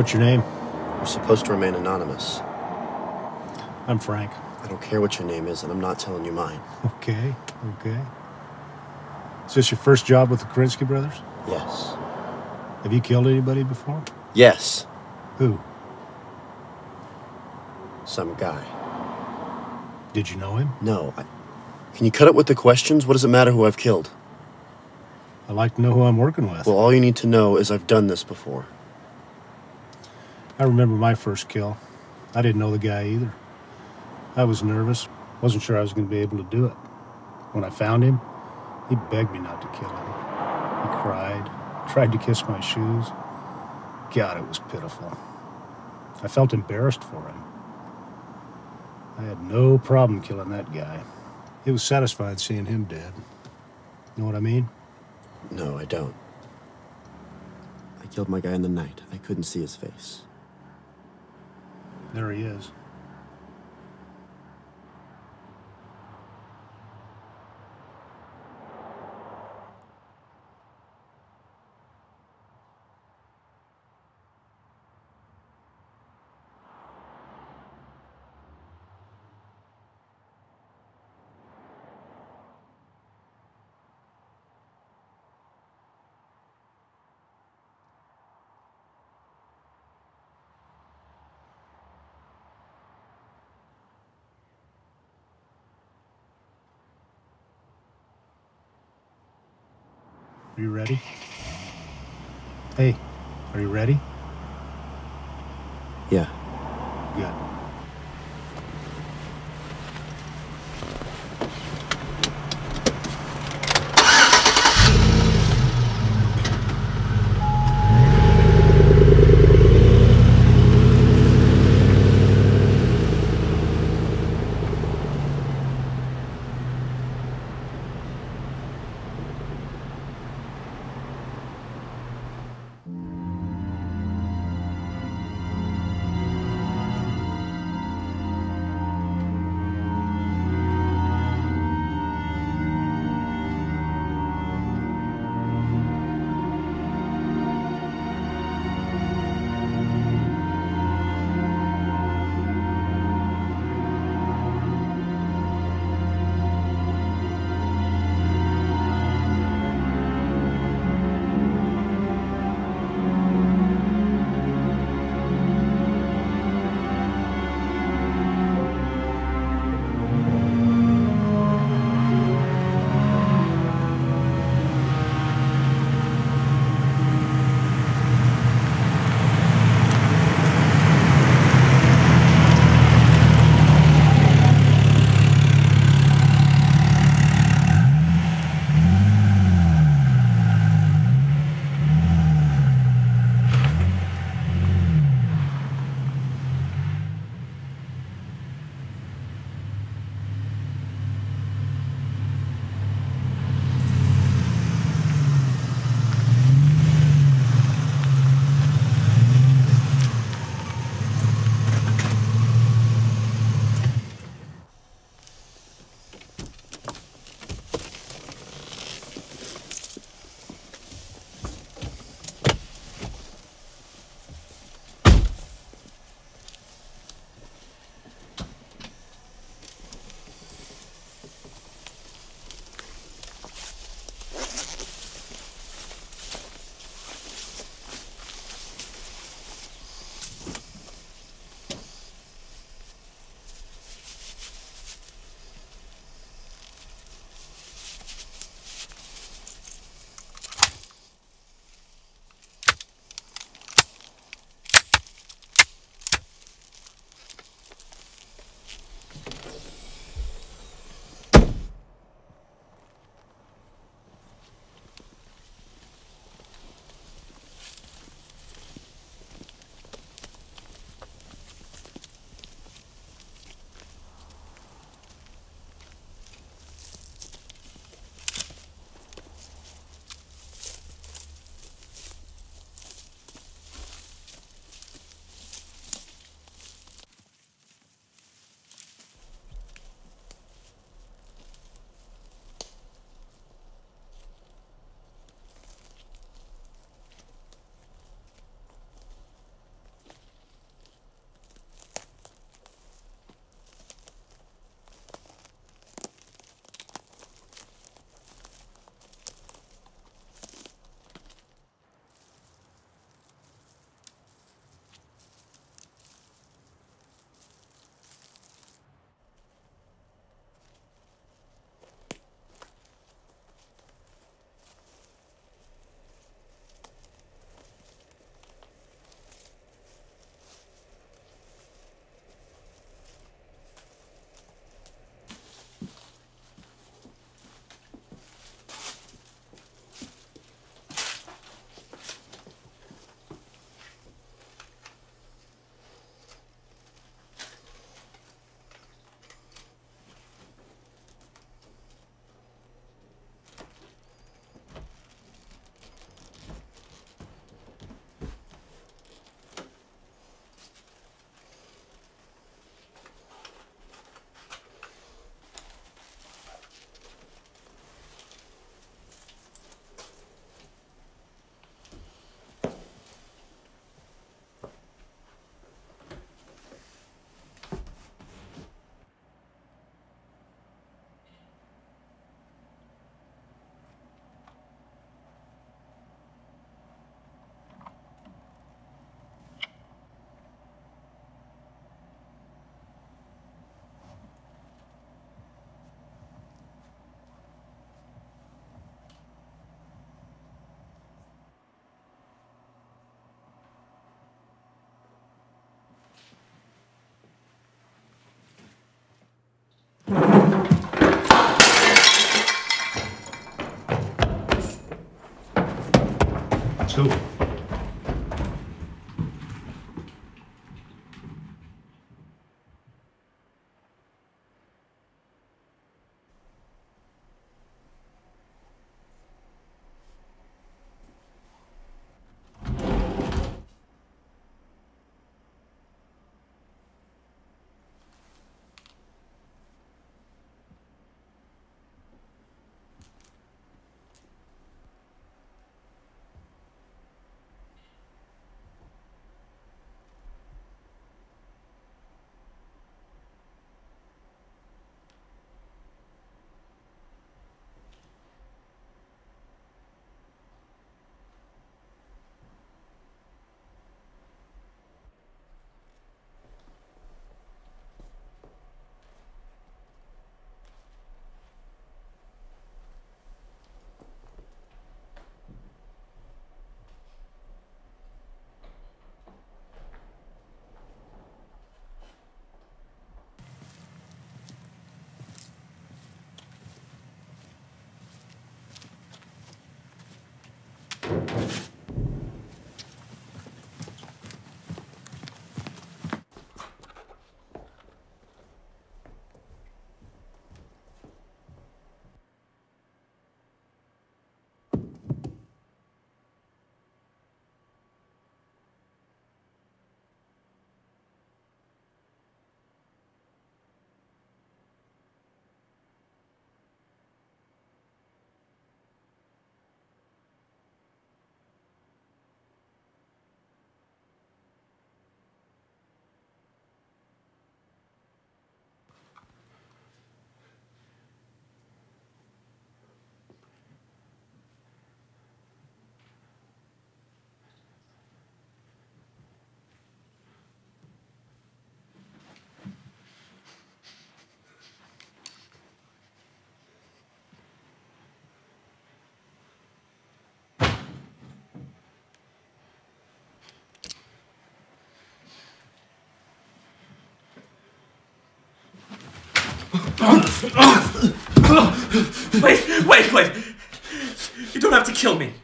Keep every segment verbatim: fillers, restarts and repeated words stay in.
What's your name? You're supposed to remain anonymous. I'm Frank. I don't care what your name is, and I'm not telling you mine. Okay, okay. Is this your first job with the Krinsky brothers? Yes. Have you killed anybody before? Yes. Who? Some guy. Did you know him? No. I... Can you cut it with the questions? What does it matter who I've killed? I'd like to know who I'm working with. Well, all you need to know is I've done this before. I remember my first kill. I didn't know the guy either. I was nervous. Wasn't sure I was going to be able to do it. When I found him, he begged me not to kill him. He cried, tried to kiss my shoes. God, it was pitiful. I felt embarrassed for him. I had no problem killing that guy. It was satisfying seeing him dead. Know what I mean? No, I don't. I killed my guy in the night. I couldn't see his face. There he is. Are you ready? Hey, are you ready? Yeah. Good. Let's go. Wait, wait, wait! You don't have to kill me.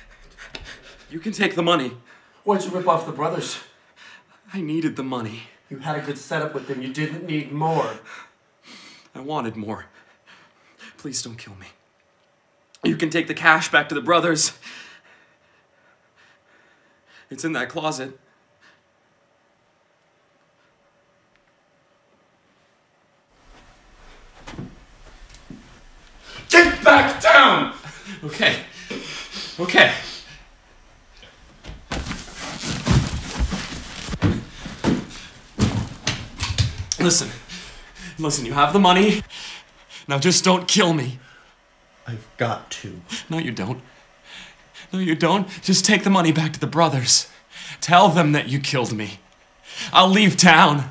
You can take the money. Why'd you rip off the brothers? I needed the money. You had a good setup with them. You didn't need more. I wanted more. Please don't kill me. You can take the cash back to the brothers. It's in that closet. Get back down! Okay. Okay. Listen. Listen, you have the money. Now just don't kill me. I've got to. No, you don't. No, you don't. Just take the money back to the brothers. Tell them that you killed me. I'll leave town.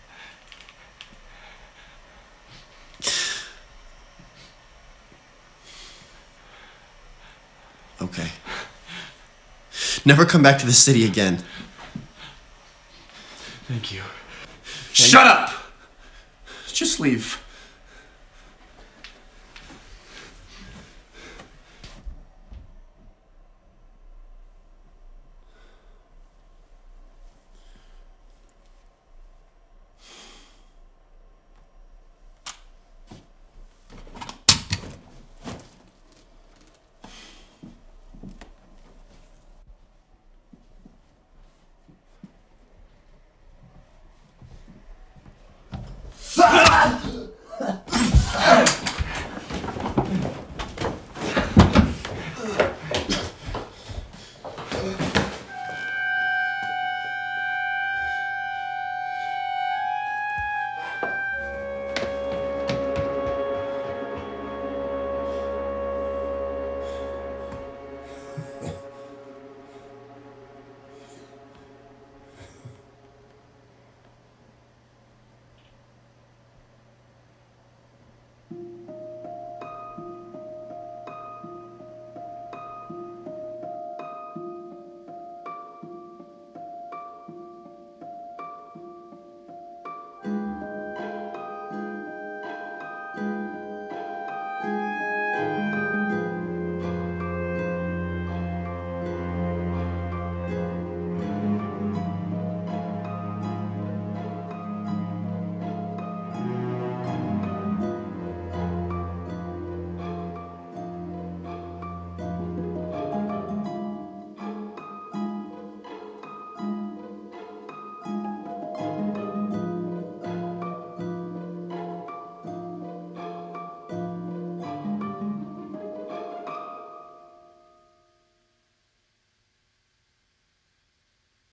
Okay. Never come back to the city again. Thank you. Shut up! Just leave.